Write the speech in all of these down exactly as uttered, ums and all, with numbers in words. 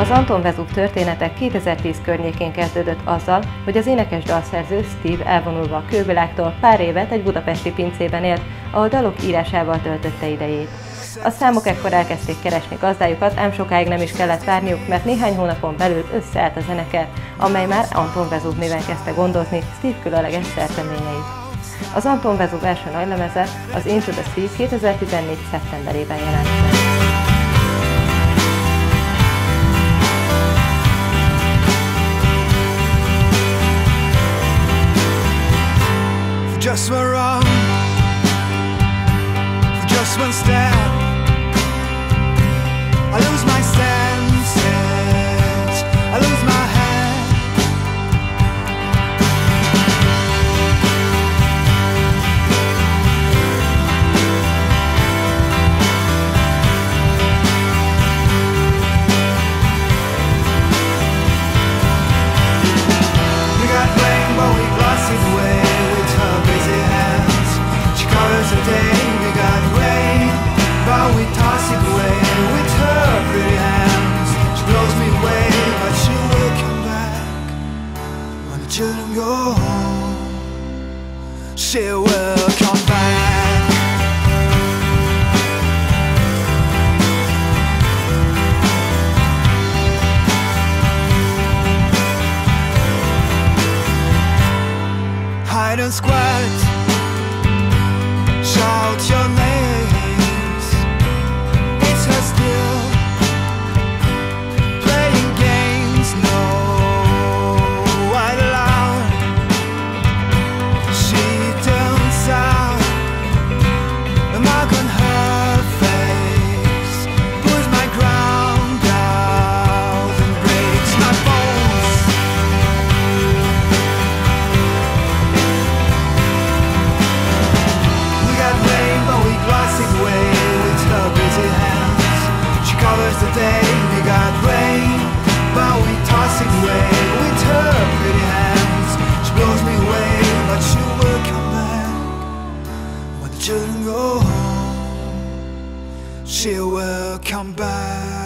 Az Anton Vesub története kétezer-tíz környékén kezdődött azzal, hogy az énekes dalszerző Steve elvonulva a külvilágtól pár évet egy budapesti pincében élt, ahol dalok írásával töltötte idejét. A számok ekkor elkezdték keresni gazdájukat, ám sokáig nem is kellett várniuk, mert néhány hónapon belül összeállt a zenekar, amely már Anton Vesub néven kezdte gondozni Steve különleges szerzeményeit. Az Anton Vesub első nagylemeze, az Into the Sea kétezer-tizennégy szeptemberében jelent meg. Just one wrong, for just one step, I lose my senses, I lose my head. We got rainbow, we gloss it away. The day we got rain, but we toss it away with her pretty hands. She blows me away, but she will come back when the children go home. She will come back. Hide and squat, shout your names. It's her still playing games, no white loud. She turns out a mark on her face, pulls my ground out and breaks my bones. Away with her busy hands, she covers the day. We got rain, but we toss it away with her pretty hands. She blows me away, but she will come back when the children go home. She will come back.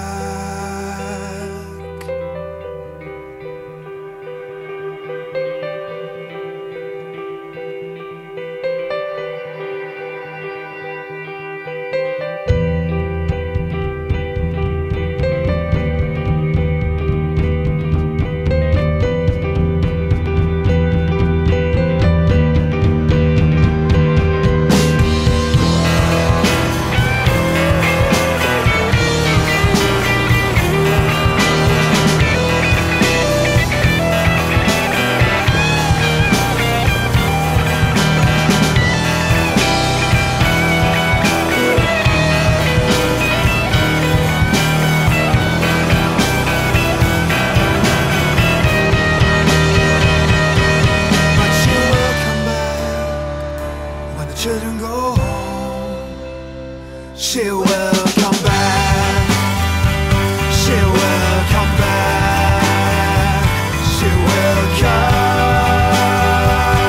Children go home. She will come back. She will come back. She will come.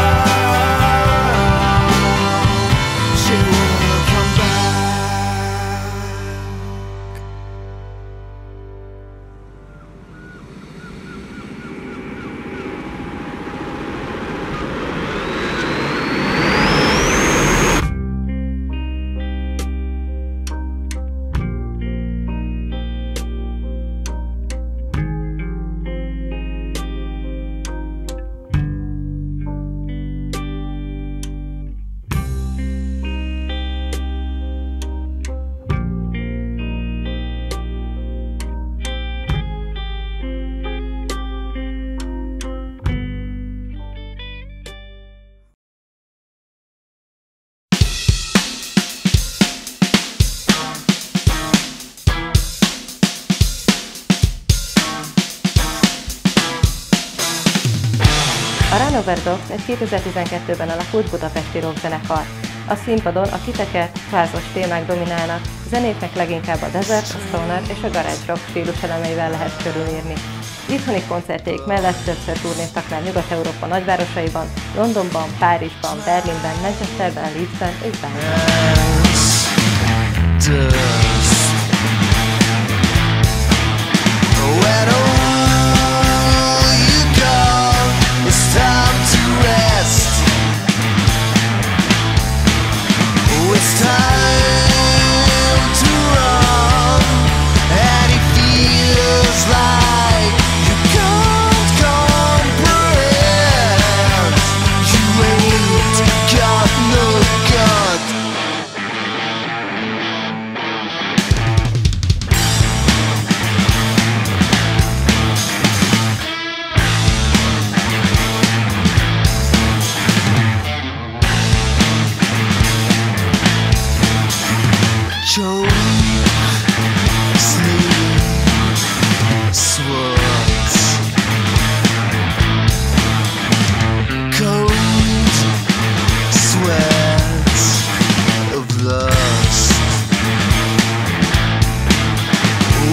She will come back. A Run Over Dogs egy kétezer-tizenkettőben alakult budapesti rockzenekar. A színpadon a kitekert, kvázos témák dominálnak, zenéknek leginkább a desert, a stoner és a garage rock stílus elemeivel lehet körülírni. Itthoni koncertjeik mellett többször turnéztak már Nyugat-Európa nagyvárosaiban, Londonban, Párizsban, Berlinben, Manchesterben, Leedsben és Berlinben.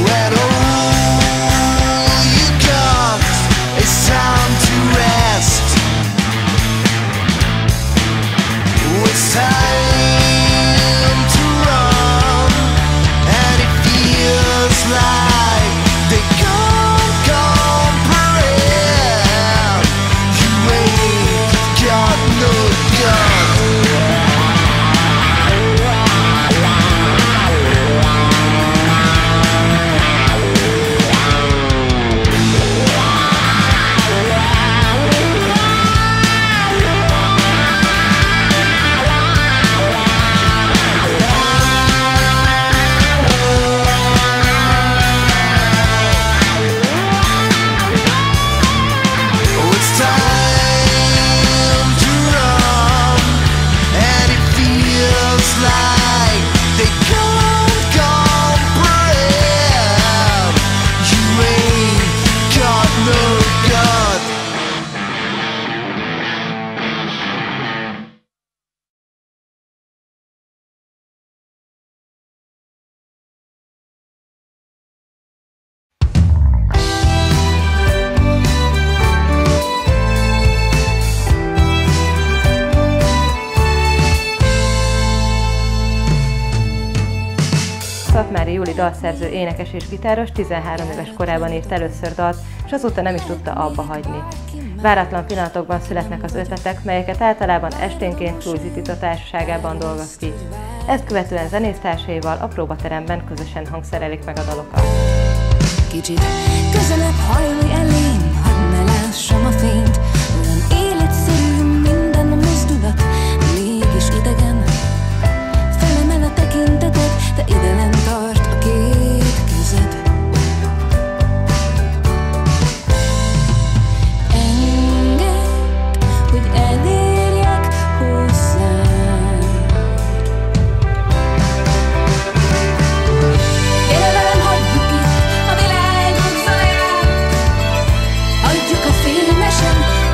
when all you got is time to rest. It's time to run, and it feels like they can't comprehend. You ain't got no gun. Szatmári Júli dalszerző, énekes és gitáros tizenhárom éves korában írt először dalt, és azóta nem is tudta abba hagyni. Váratlan pillanatokban születnek az ötletek, melyeket általában esténként Krúzi Tito társaságában dolgoz ki. Ezt követően zenésztársaival a próbateremben közösen hangszerelik meg a dalokat. Kicsit közelebb hajlj elém, hadd ne lássam a fényt. Olyan életszerű minden a mozdulat, mégis idegen. Felemel a tekinteted, de idelen tart a két kezed. Engedd, hogy elérjek hozzád. Gyere velem, hagyjuk itt a világot zaját. Adjuk a fényesen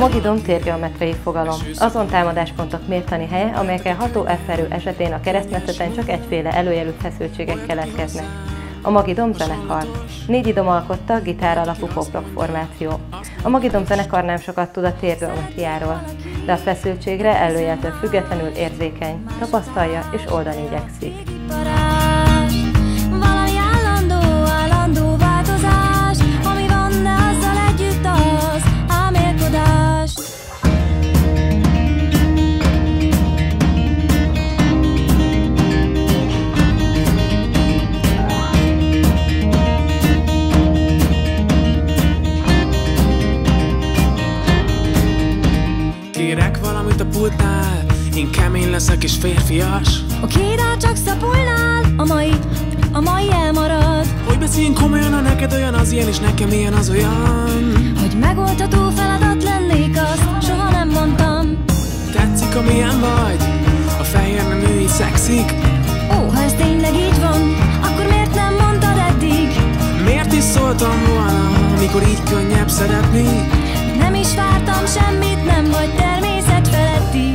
Magidom térgeometriai fogalom, azon támadáspontok mértani helye, amelyekkel ható F-erő esetén a keresztmetszeten csak egyféle előjelű feszültségek keletkeznek. A Magidom zenekar. Négy idom alkotta gitár alapú pop-rock formáció. A Magidom zenekar nem sokat tud a térgeometriáról, de a feszültségre előjeltől függetlenül érzékeny, tapasztalja és oldani igyekszik. Valami állandó, állandó változás, ami van, de azzal együtt az álmélkodás. Kérek valamit a pultnál, én kemény leszek és férfias. A kédár csak szapulnál, a mai, a mai elmarad. Hogy beszéljünk komolyan, ha neked olyan az ilyen, és nekem ilyen az olyan. Hogy megoldható feladat lennék, azt soha nem mondtam. Tetszik, amilyen vagy, a fehér nem ő így szexik. Ó, ha ez tényleg így van, akkor miért nem mondtad eddig? Miért is szóltam volna, amikor így könnyebb szeretni? Nem is vártam semmit, nem vagy természetfeletti.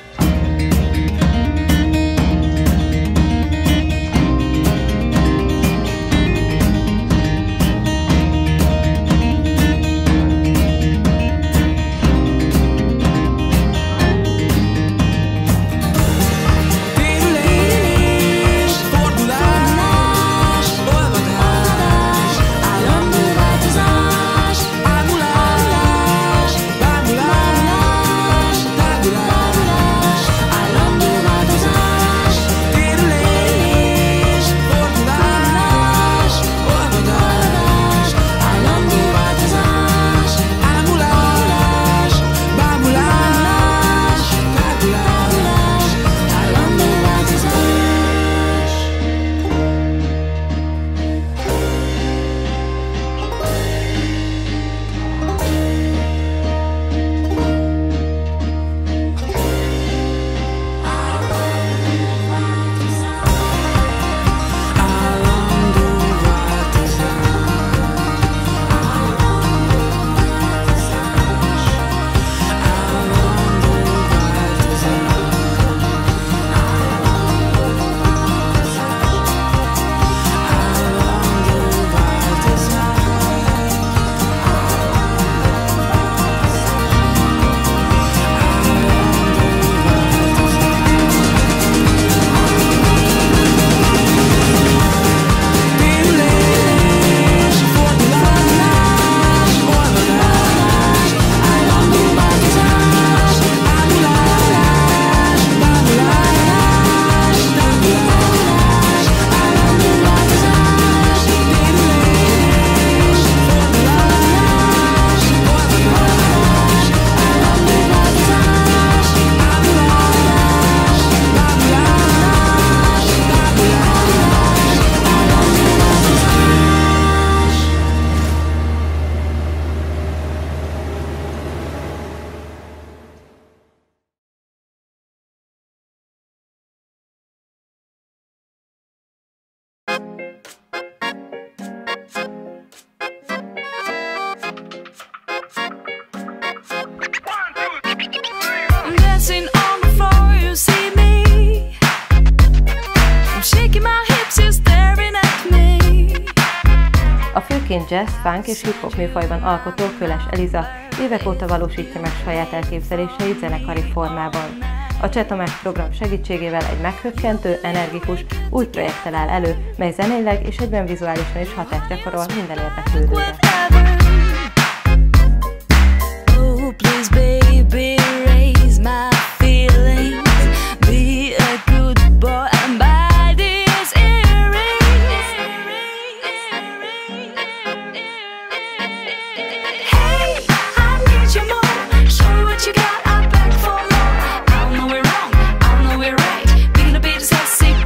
Főként jazz, funk és hip-hop műfajban alkotó Köles Eliza évek óta valósítja meg saját elképzeléseit zenekari formában. A Cseh Tamás program segítségével egy meghökkentő, energikus, új projekttel áll elő, mely zeneileg és egyben vizuálisan is hatást gyakorol minden érdeklődőre.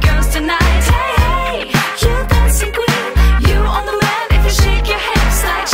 Like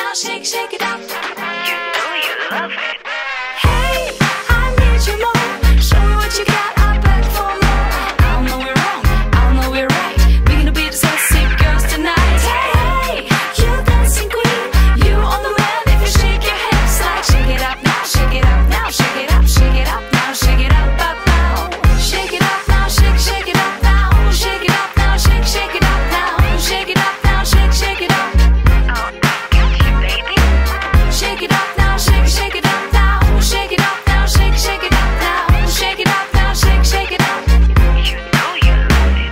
now shake, shake it up. You know you love it. Hey, I need you more. Show me what you got, I beg for more. I know we're wrong, I know we're right. We gonna be the sassy girls tonight. Hey, hey, you dancing queen, you on the man. If you shake your hips like shake it up now, shake it up now, shake it up, shake it up now, shake it up, up now. Shake it up now, shake, shake it up now, shake it up now, shake, shake it up now, shake it up now, shake, shake it up. Oh, I got you, baby. Shake it up now, shake, shake it up now, shake it up now, shake, shake it up now, shake it up now, shake, shake it up. You know you love it.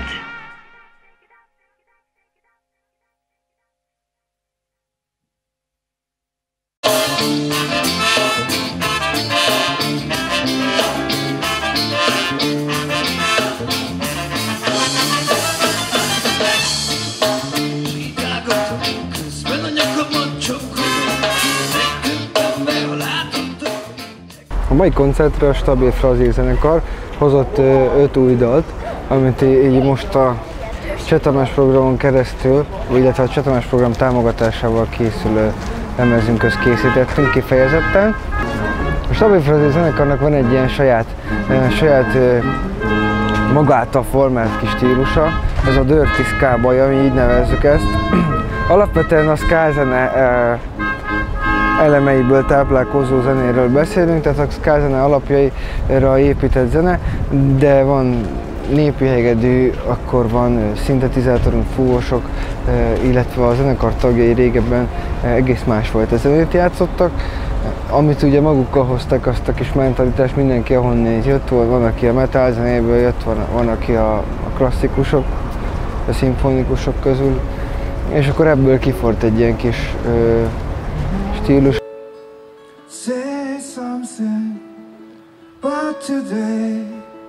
A mai koncertre a Stabil Frazil zenekar hozott öt új dalt, amit így most a Csatamás programon keresztül, illetve a Csatamás program támogatásával készülő lemezünkhöz készítettünk kifejezetten. A Stabil Frazil zenekarnak van egy ilyen saját, saját maga által formált kis stílusa, ez a Dirty Ska baj, ami így nevezzük ezt. Alapvetően a ska zene elemeiből táplálkozó zenéről beszélünk, tehát a ska zene alapjaira épített zene, de van népi hegedű, akkor van szintetizátorunk, fúvósok, illetve a zenekar tagjai régebben egész másfajta zenét játszottak, amit ugye magukkal hoztak, azt a kis mentalitást, mindenki ahonnét jött, van aki a metal zenéből jött, van, van aki a, a klasszikusok, a szimfonikusok közül, és akkor ebből kifort egy ilyen kis ö, stílus. Say something about today,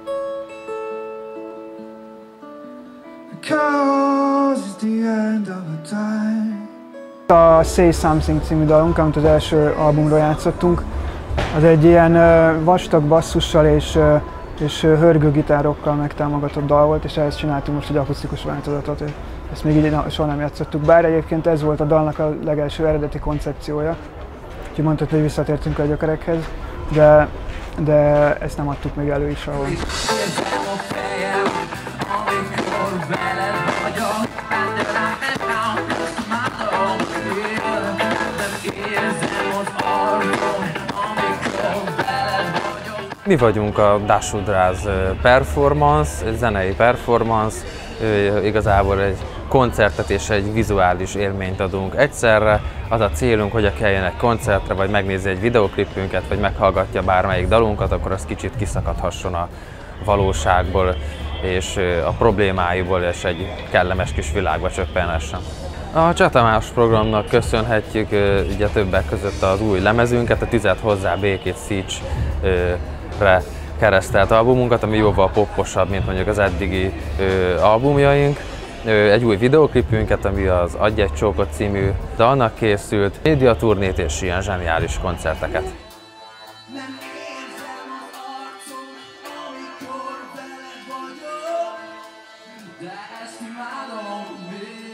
because it's the end of the time. A Say Something című dalunk, amit az első albumról játszottunk, az egy ilyen vastag basszussal és, és hörgő gitárokkal megtámogatott dal volt, és ehhez csináltunk most egy akusztikus változatot. Ezt még így soha nem játszottuk, bár egyébként ez volt a dalnak a legelső eredeti koncepciója. Úgyhogy mondhatni, hogy visszatértünk a gyökerekhez, de, de ezt nem adtuk még elő is ahol. Mi vagyunk a Dasudráz performance, zenei performance, igazából egy koncertet és egy vizuális élményt adunk egyszerre. Az a célunk, hogy aki eljön egy koncertre, vagy megnézi egy videoklipünket, vagy meghallgatja bármelyik dalunkat, akkor az kicsit kiszakadhasson a valóságból, és a problémáiból, és egy kellemes kis világba csöppenhessen. A Csatamás programnak köszönhetjük ugye többek között az új lemezünket, a Tüzet hozzá békét szíts-re keresztelt albumunkat, ami jóval popposabb, mint mondjuk az eddigi ö, albumjaink. Ö, egy új videoklipünket, ami az Adj egy csókot című dalnak készült, médiaturnét és ilyen zseniális koncerteket. De ezt imádom még.